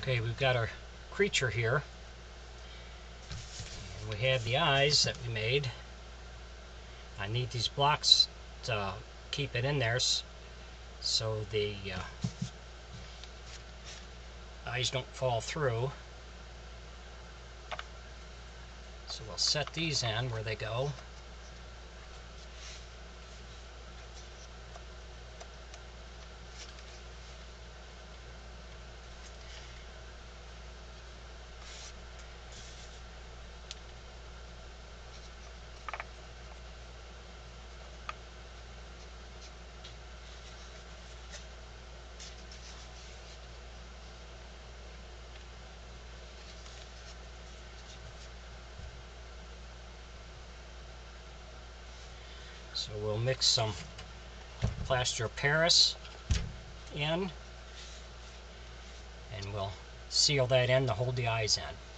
Okay, we've got our creature here. And we have the eyes that we made. I need these blocks to keep it in there so the eyes don't fall through. So we'll set these in where they go. So we'll mix some plaster of Paris in, and we'll seal that in to hold the eyes in.